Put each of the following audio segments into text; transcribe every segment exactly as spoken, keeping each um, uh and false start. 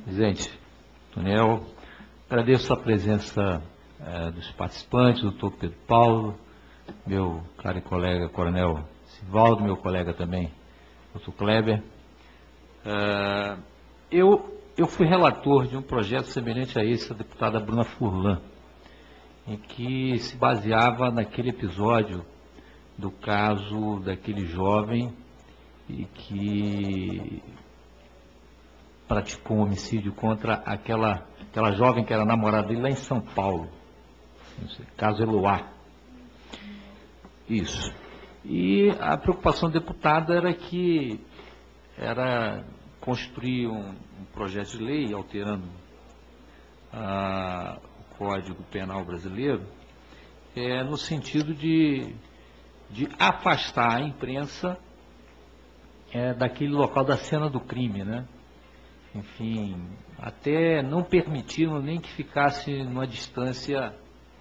Presidente Tonel, agradeço a presença eh, dos participantes, doutor Pedro Paulo, meu caro colega Coronel Sivaldo, meu colega também, doutor Kleber. Uh, eu, eu fui relator de um projeto semelhante a esse, a deputada Bruna Furlan, em que se baseava naquele episódio do caso daquele jovem e que praticou um homicídio contra aquela, aquela jovem que era namorada dele lá em São Paulo, caso Eloá. Isso. E a preocupação da deputada era que era construir um, um projeto de lei alterando ah, o Código Penal brasileiro, é, no sentido de, de afastar a imprensa é, daquele local da cena do crime, né? Enfim, até não permitindo nem que ficasse numa distância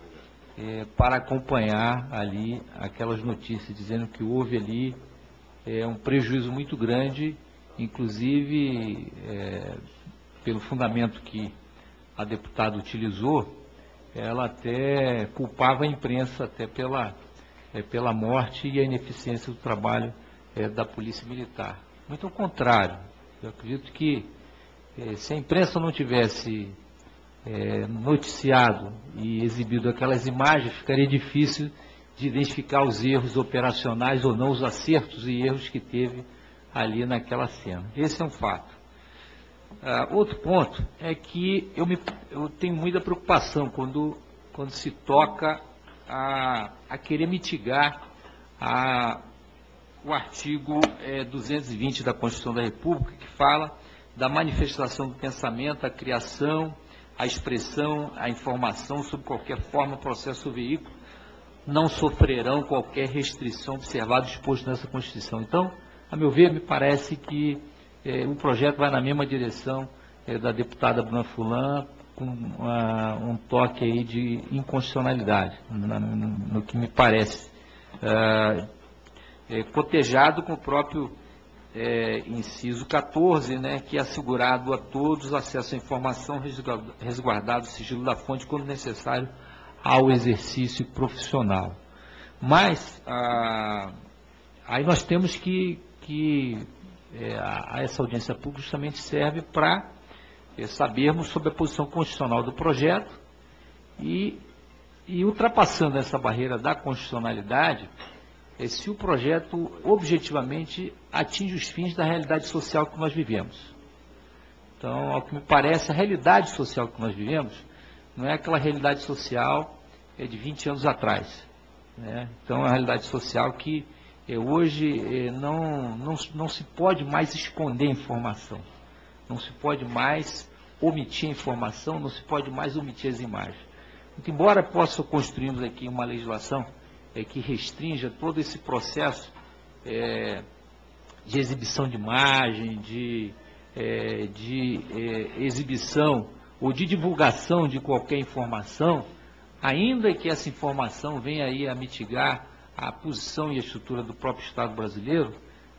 é, para acompanhar ali aquelas notícias, dizendo que houve ali é, um prejuízo muito grande, inclusive é, pelo fundamento que a deputada utilizou, ela até culpava a imprensa até pela, é, pela morte e a ineficiência do trabalho é, da Polícia Militar. Muito ao contrário, eu acredito que é, se a imprensa não tivesse é, noticiado e exibido aquelas imagens, ficaria difícil de identificar os erros operacionais ou não, os acertos e erros que teve ali naquela cena. Esse é um fato. Uh, outro ponto é que eu, me, eu tenho muita preocupação quando, quando se toca a, a querer mitigar a, o artigo é, duzentos e vinte da Constituição da República, que fala da manifestação do pensamento, a criação, a expressão, a informação, sob qualquer forma, processo ou veículo, não sofrerão qualquer restrição observado exposto nessa Constituição. Então, a meu ver, me parece que eh, o projeto vai na mesma direção eh, da deputada Bruna Furlan, com uh, um toque aí de inconstitucionalidade, na, no, no que me parece, uh, é, cotejado com o próprio é, inciso quatorze, né, que é assegurado a todos acesso à informação, resguardado o sigilo da fonte quando necessário ao exercício profissional. Mas ah, aí nós temos que, que é, a, a essa audiência pública justamente serve para é, sabermos sobre a posição constitucional do projeto e, e ultrapassando essa barreira da constitucionalidade, é, se o projeto objetivamente atinge os fins da realidade social que nós vivemos. Então, ao que me parece, a realidade social que nós vivemos não é aquela realidade social é, de vinte anos atrás, né? Então, é uma realidade social que é, hoje é, não, não, não se pode mais esconder informação, não se pode mais omitir informação, não se pode mais omitir as imagens. Muito embora possa construirmos aqui uma legislação é, que restrinja todo esse processo é, de exibição de imagem, de, é, de é, exibição ou de divulgação de qualquer informação, ainda que essa informação venha aí a mitigar a posição e a estrutura do próprio Estado brasileiro,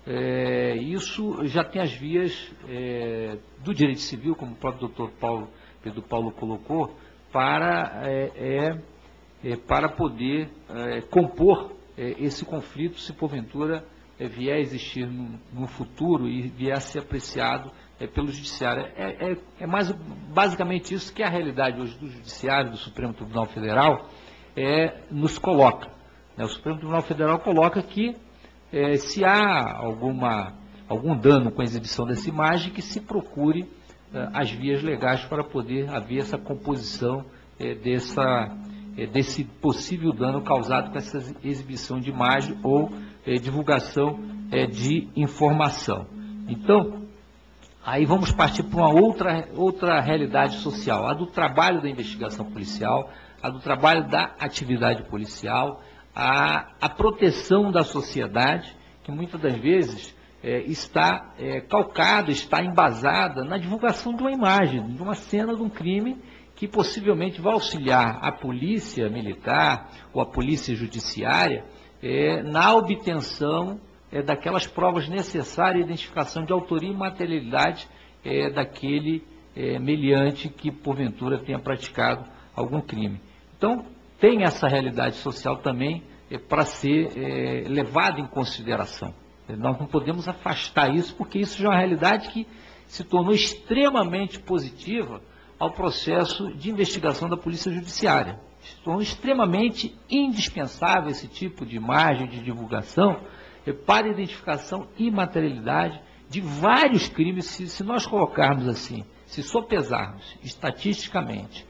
é, isso já tem as vias é, do direito civil, como o próprio doutor Paulo, Pedro Paulo colocou, para, é, é, para poder é, compor é, esse conflito, se porventura é, vier a existir no, no futuro e vier a ser apreciado é, pelo Judiciário. É, é, é mais, basicamente isso que a realidade hoje do Judiciário, do Supremo Tribunal Federal, é, nos coloca. Né? O Supremo Tribunal Federal coloca que é, se há alguma, algum dano com a exibição dessa imagem, que se procure é, as vias legais para poder haver essa composição é, dessa, é, desse possível dano causado com essa exibição de imagem ou é, divulgação é, de informação. Então, aí vamos partir para uma outra, outra realidade social, a do trabalho da investigação policial, a do trabalho da atividade policial, a, a proteção da sociedade, que muitas das vezes é, está é, calcada, está embasada na divulgação de uma imagem, de uma cena de um crime que possivelmente vai auxiliar a polícia militar ou a polícia judiciária é, na obtenção é, daquelas provas necessárias à identificação de autoria e materialidade é, daquele, é, meliante que, porventura, tenha praticado algum crime. Então, tem essa realidade social também é, para ser é, levada em consideração. Nós não podemos afastar isso, porque isso já é uma realidade que se tornou extremamente positiva ao processo de investigação da Polícia Judiciária. Se tornou extremamente indispensável esse tipo de imagem, de divulgação, é, para identificação e materialidade de vários crimes. Se, se nós colocarmos assim, se sopesarmos estatisticamente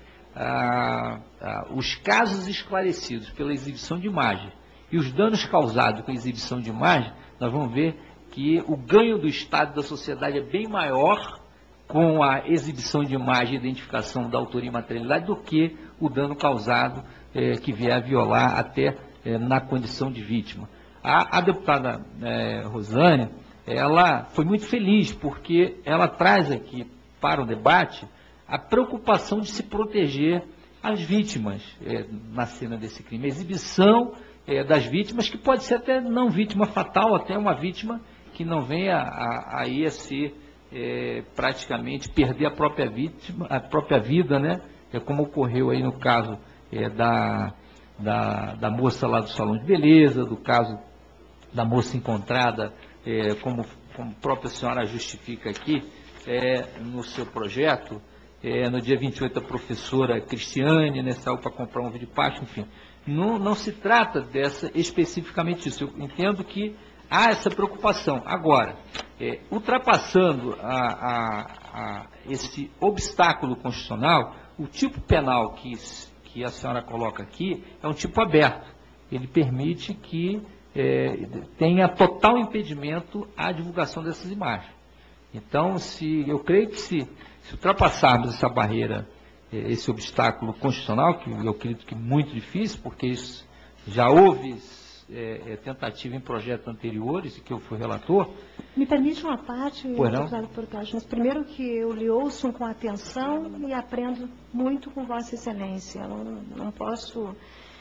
ah, ah, os casos esclarecidos pela exibição de imagem e os danos causados com a exibição de imagem, nós vamos ver que o ganho do Estado e da sociedade é bem maior com a exibição de imagem e identificação da autoria e materialidade do que o dano causado eh, que vier a violar até eh, na condição de vítima. A, a deputada eh, Rosânia, ela foi muito feliz porque ela traz aqui para o debate a preocupação de se proteger as vítimas eh, na cena desse crime, a exibição É, das vítimas, que pode ser até não vítima fatal, até uma vítima que não venha a, a, ir a ser é, praticamente perder a própria vítima, a própria vida, né? É como ocorreu aí no caso é, da, da, da moça lá do salão de beleza, do caso da moça encontrada, é, como, como a própria senhora justifica aqui, é, no seu projeto, é, no dia vinte e oito a professora Cristiane, né, saiu para comprar um vídeo pasto, enfim. Não, não se trata dessa especificamente isso. Eu entendo que há essa preocupação. Agora, é, ultrapassando a, a, a esse obstáculo constitucional, o tipo penal que, que a senhora coloca aqui é um tipo aberto. Ele permite que é, tenha total impedimento à divulgação dessas imagens. Então, se, eu creio que se, se ultrapassarmos essa barreira, esse obstáculo constitucional, que eu acredito que é muito difícil, porque isso já houve é, tentativa em projetos anteriores, e que eu fui relator. Me permite uma parte, deputado Portagem, mas primeiro que eu lhe ouço com atenção e aprendo muito com Vossa Excelência. Eu não, não posso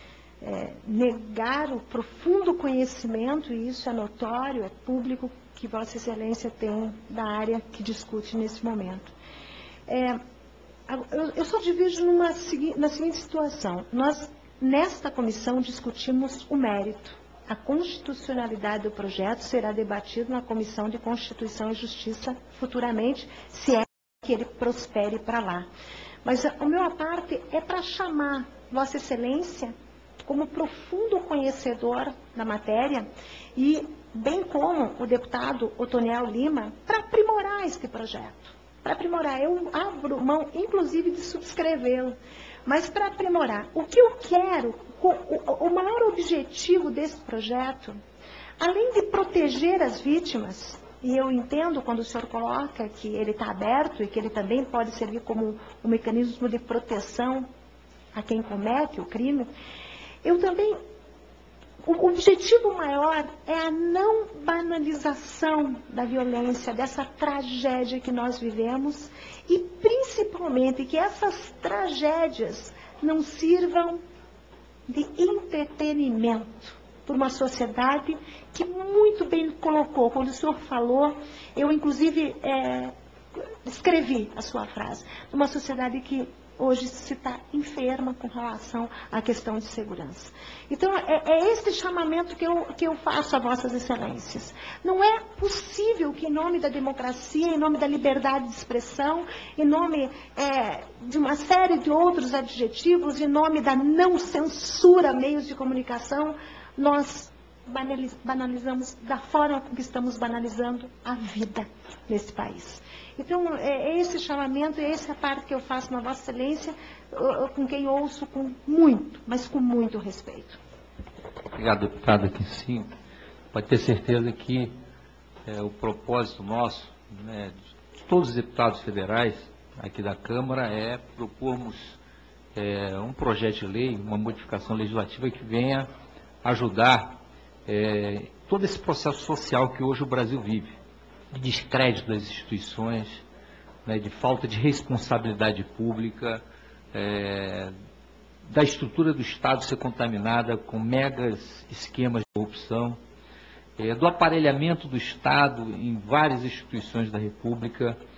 é, negar o profundo conhecimento, e isso é notório, é público, que Vossa Excelência tem da área que discute nesse momento. É, Eu só divido numa, na seguinte situação. Nós, nesta comissão, discutimos o mérito. A constitucionalidade do projeto será debatido na Comissão de Constituição e Justiça futuramente, se é que ele prospere para lá. Mas a minha parte é para chamar Vossa Excelência, como profundo conhecedor da matéria, e bem como o deputado Otoniel Lima, para aprimorar este projeto. Para aprimorar, eu abro mão, inclusive, de subscrevê-lo, mas para aprimorar. O que eu quero, o, o maior objetivo desse projeto, além de proteger as vítimas, e eu entendo quando o senhor coloca que ele está aberto e que ele também pode servir como um mecanismo de proteção a quem comete o crime, eu também... O objetivo maior é a não banalização da violência, dessa tragédia que nós vivemos, e principalmente que essas tragédias não sirvam de entretenimento por uma sociedade que muito bem colocou. Quando o senhor falou, eu inclusive é, escrevi a sua frase, uma sociedade que hoje se está enferma com relação à questão de segurança. Então, é, é este chamamento que eu, que eu faço a Vossas Excelências. Não é possível que, em nome da democracia, em nome da liberdade de expressão, em nome é, de uma série de outros adjetivos, em nome da não censura meios de comunicação, nós banalizamos da forma como estamos banalizando a vida nesse país. Então, é esse chamamento, é essa parte que eu faço na Vossa Excelência, com quem ouço com muito, mas com muito respeito. Obrigado, deputada Quincinho. Pode ter certeza que é, o propósito nosso, né, de todos os deputados federais aqui da Câmara, é propormos é, um projeto de lei, uma modificação legislativa que venha ajudar é, todo esse processo social que hoje o Brasil vive, de descrédito das instituições, né, de falta de responsabilidade pública, é, da estrutura do Estado ser contaminada com megas esquemas de corrupção, é, do aparelhamento do Estado em várias instituições da República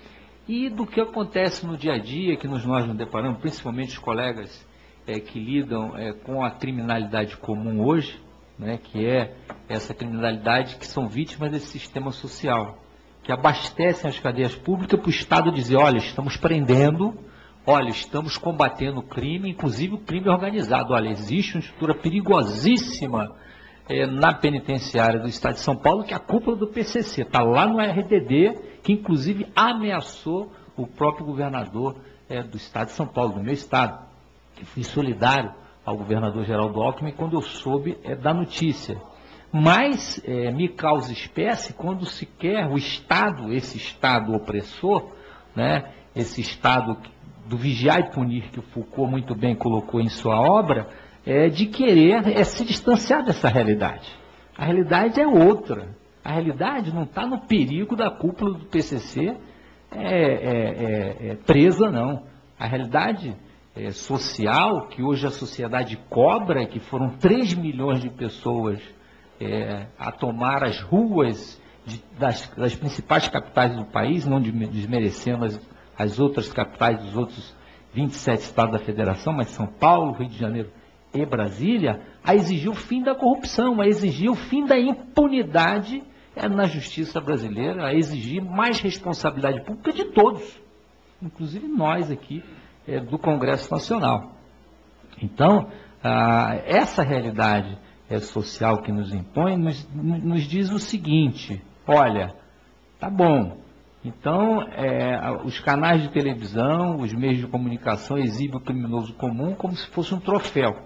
e do que acontece no dia a dia, que nos, nós nos deparamos, principalmente os colegas é, que lidam é, com a criminalidade comum hoje, né, que é essa criminalidade que são vítimas desse sistema social, que abastecem as cadeias públicas para o Estado dizer, olha, estamos prendendo, olha, estamos combatendo o crime, inclusive o crime organizado, olha, existe uma estrutura perigosíssima é, na penitenciária do Estado de São Paulo, que é a cúpula do P C C, está lá no R D D, que inclusive ameaçou o próprio governador é, do Estado de São Paulo, do meu estado, que fui solidário ao governador Geraldo Alckmin quando eu soube é, da notícia. Mas é, me causa espécie quando se quer o Estado, esse Estado opressor, né, esse Estado do vigiar e punir que o Foucault muito bem colocou em sua obra, é, de querer é, se distanciar dessa realidade. A realidade é outra. A realidade não está no perigo da cúpula do P C C é, é, é, é, presa, não. A realidade é, social, que hoje a sociedade cobra, que foram três milhões de pessoas é, a tomar as ruas de, das, das principais capitais do país, não desmerecendo as, as outras capitais dos outros vinte e sete estados da federação, mas São Paulo, Rio de Janeiro e Brasília, a exigir o fim da corrupção, a exigir o fim da impunidade é, na justiça brasileira, a exigir mais responsabilidade pública de todos, inclusive nós aqui é, do Congresso Nacional. Então, ah, essa realidade é, social que nos impõe nos, nos diz o seguinte, olha, tá bom, então é, os canais de televisão, os meios de comunicação exibem o criminoso comum como se fosse um troféu.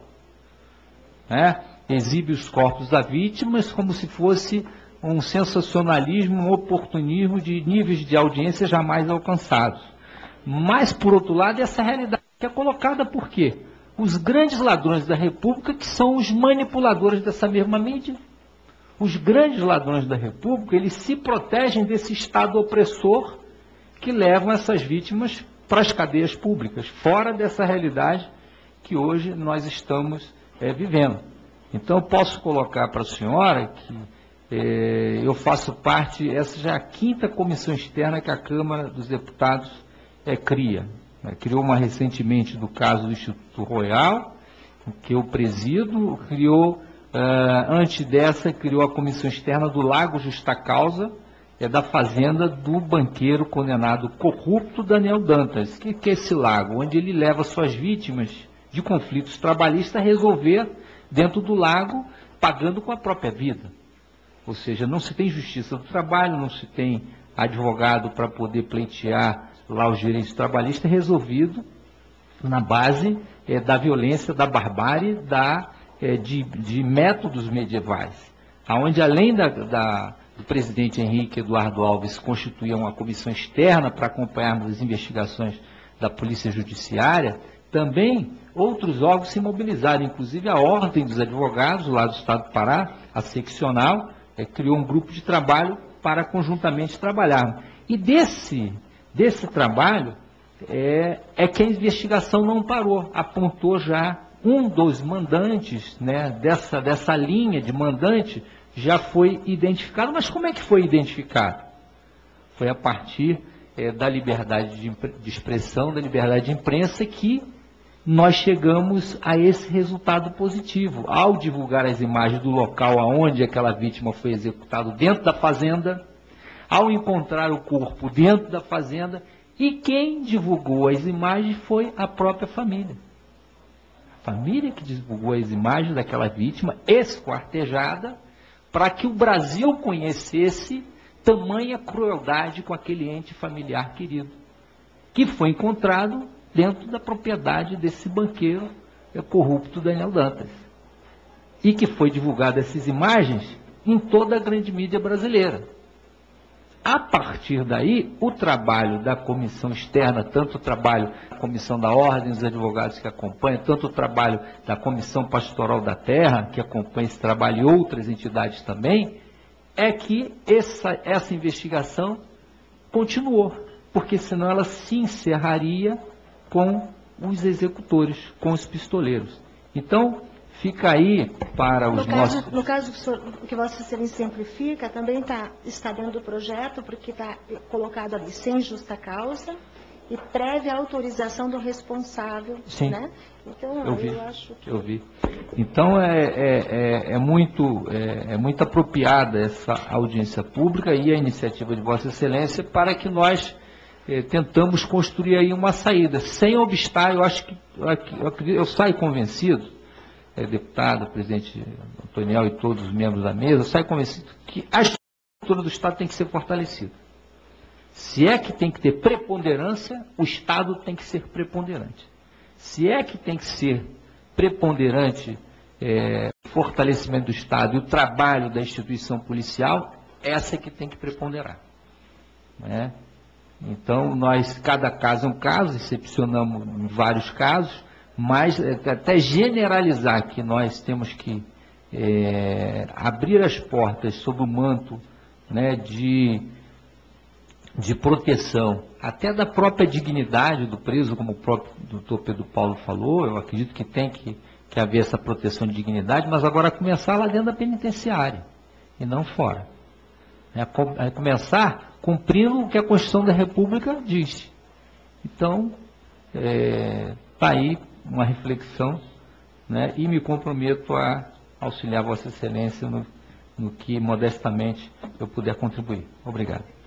Né? Exibe os corpos das vítimas como se fosse um sensacionalismo, um oportunismo de níveis de audiência jamais alcançados. Mas, por outro lado, essa realidade é colocada por quê? Os grandes ladrões da República, que são os manipuladores dessa mesma mídia. Os grandes ladrões da República, eles se protegem desse Estado opressor que levam essas vítimas para as cadeias públicas, fora dessa realidade que hoje nós estamos é, vivendo. Então, eu posso colocar para a senhora que é, eu faço parte, essa já é a quinta comissão externa que a Câmara dos Deputados é, cria. Né? Criou uma recentemente do caso do Instituto Royal, que eu presido, criou, uh, antes dessa, criou a comissão externa do Lago Justa Causa, é da fazenda do banqueiro condenado corrupto Daniel Dantas. O que, que é esse lago? Onde ele leva suas vítimas de conflitos trabalhistas a resolver dentro do lago, pagando com a própria vida. Ou seja, não se tem justiça do trabalho, não se tem advogado para poder pleitear lá os direitos trabalhistas, resolvido na base é, da violência, da barbárie, da, é, de, de métodos medievais, onde além da, da, do presidente Henrique Eduardo Alves constituir uma comissão externa para acompanharmos as investigações da Polícia Judiciária, também outros órgãos se mobilizaram, inclusive a Ordem dos Advogados, lá do Estado do Pará, a seccional, é, criou um grupo de trabalho para conjuntamente trabalhar. E desse, desse trabalho é, é que a investigação não parou, apontou já um dos mandantes, né, dessa, dessa linha de mandante, já foi identificado. Mas como é que foi identificado? Foi a partir é, da liberdade de, de expressão, da liberdade de imprensa, que nós chegamos a esse resultado positivo. Ao divulgar as imagens do local onde aquela vítima foi executada dentro da fazenda, ao encontrar o corpo dentro da fazenda, e quem divulgou as imagens foi a própria família. A família que divulgou as imagens daquela vítima esquartejada, para que o Brasil conhecesse tamanha crueldade com aquele ente familiar querido, que foi encontrado dentro da propriedade desse banqueiro corrupto Daniel Dantas. E que foi divulgada essas imagens em toda a grande mídia brasileira. A partir daí, o trabalho da comissão externa, tanto o trabalho da comissão da Ordem dos Advogados que acompanha, tanto o trabalho da Comissão Pastoral da Terra, que acompanha esse trabalho, e outras entidades também, é que essa, essa investigação continuou, porque senão ela se encerraria com os executores, com os pistoleiros. Então, Fica aí para os no caso, nossos... No caso que Vossa Excelência simplifica, também tá, está dentro do projeto, porque está colocado ali, sem justa causa e prévia autorização do responsável. Sim, né? Então, eu vi, eu acho que... eu vi. Então, é, é, é, é, muito, é, é muito apropriada essa audiência pública e a iniciativa de Vossa Excelência para que nós é, tentamos construir aí uma saída, sem obstar. Eu acho que, eu, acredito, eu saio convencido, é, deputado, presidente Antoniel e todos os membros da mesa, eu saio convencido que a estrutura do Estado tem que ser fortalecida. Se é que tem que ter preponderância, o Estado tem que ser preponderante. Se é que tem que ser preponderante é, o fortalecimento do Estado e o trabalho da instituição policial, essa é que tem que preponderar. Né? Então, nós, cada caso é um caso, excepcionamos em vários casos, mas até generalizar que nós temos que é, abrir as portas sob o manto, né, de... de proteção, até da própria dignidade do preso, como o próprio doutor Pedro Paulo falou, eu acredito que tem que, que haver essa proteção de dignidade, mas agora começar lá dentro da penitenciária, e não fora. É, começar cumprindo o que a Constituição da República diz. Então, está é, aí uma reflexão, né, e me comprometo a auxiliar Vossa Excelência no, no que, modestamente, eu puder contribuir. Obrigado.